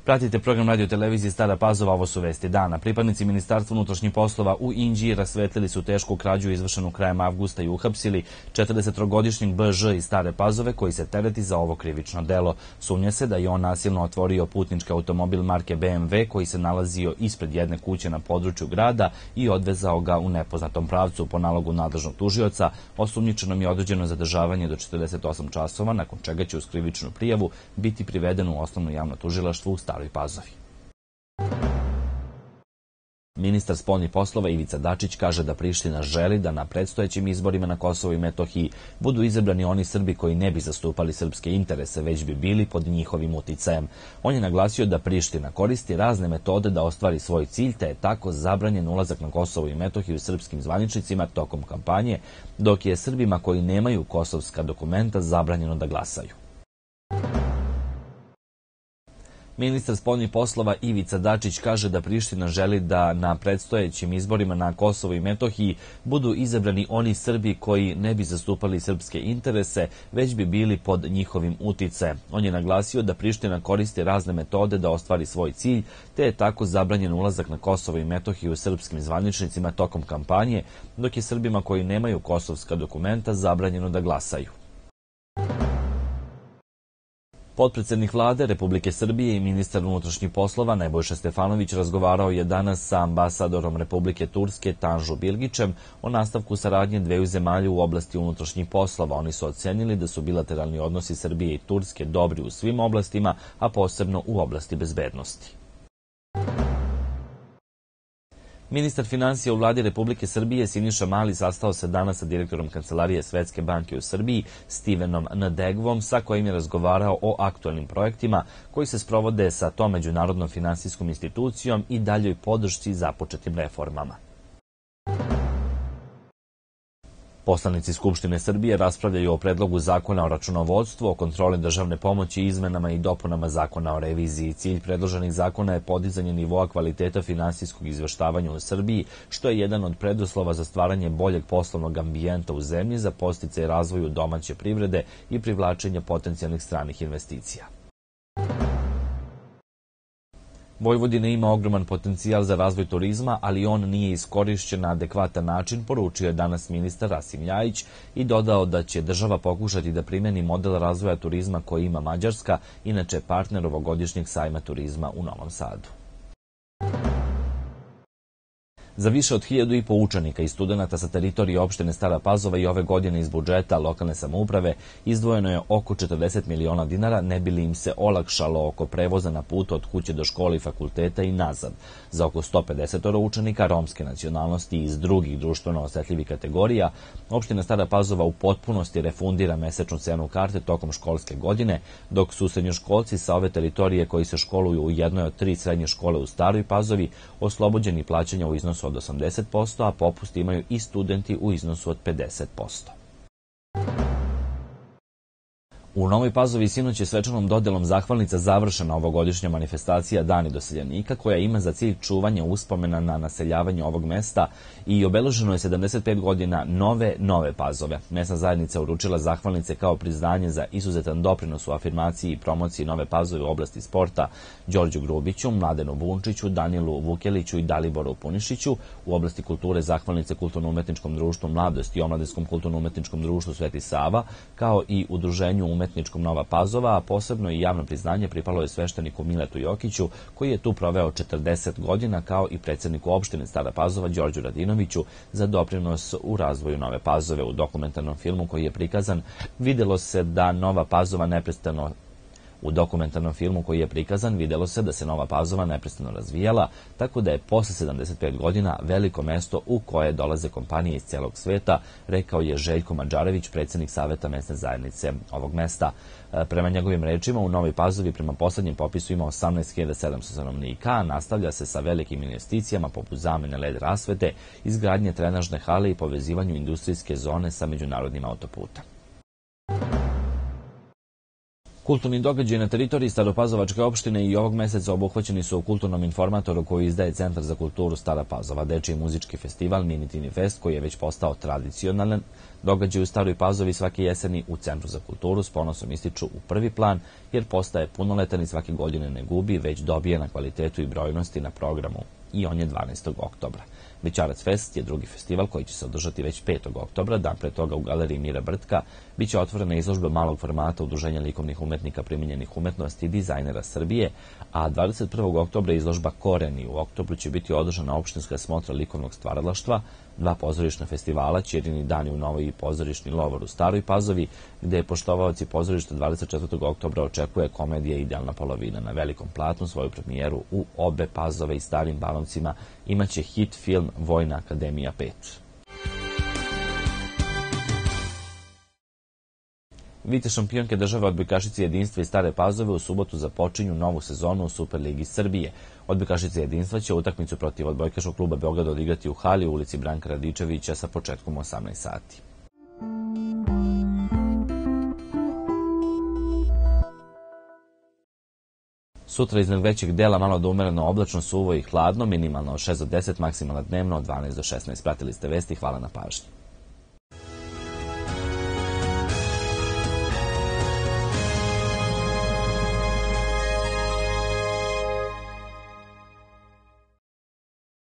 Pratite program radio televizije Stara Pazova, ovo su vesti dana. Pripadnici Ministarstva unutrašnjih poslova u Inđiji rasvetlili su tešku krađu izvršenu krajem avgusta i uhapsili 40-godišnjeg BŽ iz Stare Pazove koji se tereti za ovo krivično delo. Sumnja se da je on nasilno otvorio putnički automobil marke BMW koji se nalazio ispred jedne kuće na području grada i odvezao ga u nepoznatom pravcu. Po nalogu nadležnog tužioca, osumnjičenom je određeno zadržavanje do 48 časova, nakon čega će uz krivičnu prijavu biti priveden u osnovno javno tužilaštvo u Staroj Pazovi. Ministar spoljnih poslova Ivica Dačić kaže da Priština želi da na predstojećim izborima na Kosovu i Metohiji budu izabrani oni Srbi koji ne bi zastupali srpske interese, već bi bili pod njihovim uticajem. On je naglasio da Priština koristi razne metode da ostvari svoj cilj, te je tako zabranjen ulazak na Kosovo i Metohiju srpskim zvaničnicima tokom kampanje, dok je Srbima koji nemaju kosovska dokumenta zabranjeno da glasaju. Ministar spoljnih poslova Ivica Dačić kaže da Priština želi da na predstojećim izborima na Kosovu i Metohiji budu izabrani oni Srbi koji ne bi zastupali srpske interese, već bi bili pod njihovim uticajem. On je naglasio da Priština koristi razne metode da ostvari svoj cilj, te je tako zabranjen ulazak na Kosovo i Metohiju srpskim zvaničnicima tokom kampanje, dok je Srbima koji nemaju kosovska dokumenta zabranjeno da glasaju. Potpredsednik vlade Republike Srbije i ministar unutrašnjih poslova Nebojša Stefanović razgovarao je danas sa ambasadorom Republike Turske Tanžu Bilgićem o nastavku saradnje dveju zemalja u oblasti unutrašnjih poslova. Oni su ocenili da su bilateralni odnosi Srbije i Turske dobri u svim oblastima, a posebno u oblasti bezbednosti. Ministar finansija u vladi Republike Srbije Siniša Mali sastao se danas sa direktorom Kancelarije Svetske banke u Srbiji Stevenom Ndegvom, sa kojim je razgovarao o aktualnim projektima koji se sprovode sa tom međunarodnom finansijskom institucijom i daljoj podršci započetim reformama. Poslanici Skupštine Srbije raspravljaju o predlogu zakona o računovodstvu, o kontroli državne pomoći i izmenama i dopunama zakona o reviziji. Cilj predloženih zakona je podizanje nivoa kvaliteta finansijskog izveštavanja u Srbiji, što je jedan od preduslova za stvaranje boljeg poslovnog ambijenta u zemlji, za podsticaj razvoju domaće privrede i privlačenje potencijalnih stranih investicija. Vojvodina ima ogroman potencijal za razvoj turizma, ali on nije iskorišćen na adekvatan način, poručio je danas ministar Rasim Ljajić i dodao da će država pokušati da primeni model razvoja turizma koji ima Mađarska, inače partner ovogodišnjeg sajma turizma u Novom Sadu. Za više od 1.500 učenika i studenata sa teritorije opštine Stara Pazova i ove godine iz budžeta lokalne samouprave izdvojeno je oko 40 miliona dinara, ne bi li im se olakšalo oko prevoza na putu od kuće do škole i fakulteta i nazad. Za oko 150 učenika romske nacionalnosti iz drugih društveno osetljivih kategorija, opština Stara Pazova u potpunosti refundira mesečnu cenu karte tokom školske godine, dok su srednjoškolci sa ove teritorije koji se školuju u jednoj od 3 srednje škole u Staroj Pazovi oslobođeni plaćanja u iznosu od 80%, a popust imaju i studenti u iznosu od 50%. U Novoj Pazovi sinoć je svečanom dodelom zahvalnica završena ovogodišnja manifestacija Dani doseljenika, koja ima za cilj čuvanje uspomena na naseljavanje ovog mesta i obeleženo je 75 godina Nove Pazove. Mesna zajednica uručila zahvalnice kao priznanje za izuzetan doprinos u afirmaciji i promociji Nove Pazove u oblasti sporta Đorđu Grubiću, Mladenu Bunčiću, Danilu Vukeliću i Daliboru Punišiću, u oblasti kulture zahvalnice Kulturno-umetničkom društvu Mladost i Omladinskom kulturno-umetničkom društvu Sveti Sava, kao i Udruženju umetničkom Nova Pazova, a posebno i javno priznanje pripalo je svešteniku Miletu Jokiću, koji je tu proveo 40 godina, kao i predsjedniku opštine Stara Pazova Đorđu Radinoviću za doprinos u razvoju Nove Pazove. U dokumentarnom filmu koji je prikazan videlo se da Nova Pazova neprestano da se Nova Pazova neprestano razvijala, tako da je posle 75 godina veliko mesto u koje dolaze kompanije iz celog sveta, rekao je Željko Mađarević, predsjednik Saveta mesne zajednice ovog mesta. Prema njegovim rečima, u Novoj Pazovi prema poslednjem popisu ima 18.700 stanovnika, a nastavlja se sa velikim investicijama poput zamene LED rasvete, izgradnje trenažne hale i povezivanju industrijske zone sa međunarodnim autoputem. Kulturni događaji na teritoriji Staropazovačke opštine i ovog meseca obuhvaćeni su u kulturnom informatoru koji izdaje Centar za kulturu Stara Pazova, dečiji muzički festival Mini Tini Fest, koji je već postao tradicionalan događaj u Staroj Pazovi svake jeseni. U Centru za kulturu s ponosom ističu u prvi plan, jer postaje punoletan i svake godine ne gubi, već dobije na kvalitetu i brojnosti na programu, i on je 12. oktobra. Bećarac Fest je drugi festival koji će se održati već 5. oktobra. Dan pre toga u galeriji Mira Brtka biće otvorena izložba malog formata Udruženja likovnih umetnika primenjenih umetnosti i dizajnera Srbije, a 21. oktobra izložba Koreni. U oktobru će biti održana opštinska smotra likovnog stvaralaštva, 2 pozorišna festivala, Ćirini dani u Novoj i pozorišni Lovor u Staroj Pazovi, gde je poštovaoci pozorišta 24. oktobra očekuje komedija Idealna polovina. Na velikom platnu svoju premijeru u obe Pazove i Starim Banovcima imaće hit film Vojna akademija 5. Vice šampionke države odbojkašice Jedinstva i Stare Pazove u subotu započinju novu sezonu u Superligi Srbije. Odbojkašice Jedinstva će utakmicu protiv odbojkaškog kluba Beograd odigrati u hali u ulici Branka Radičevića sa početkom 18 sati. Sutra iznad većeg dela malo do umereno oblačno, suvo i hladno, minimalno od 6 do 10, maksimalna dnevno od 12 do 16. Pratili ste vesti, hvala na pažnji.